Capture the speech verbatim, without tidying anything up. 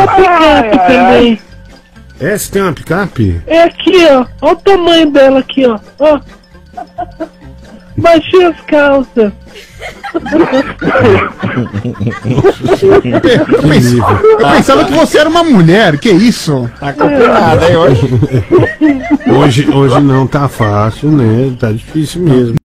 uma picape também. É, você tem uma picape? É aqui, ó. Olha o tamanho dela aqui, ó. Ó. Baixei as calças. Eu, pens... eu pensava que você era uma mulher, que isso? Tá complicado, hein, hoje? Hoje, hoje não tá fácil, né? Tá difícil mesmo.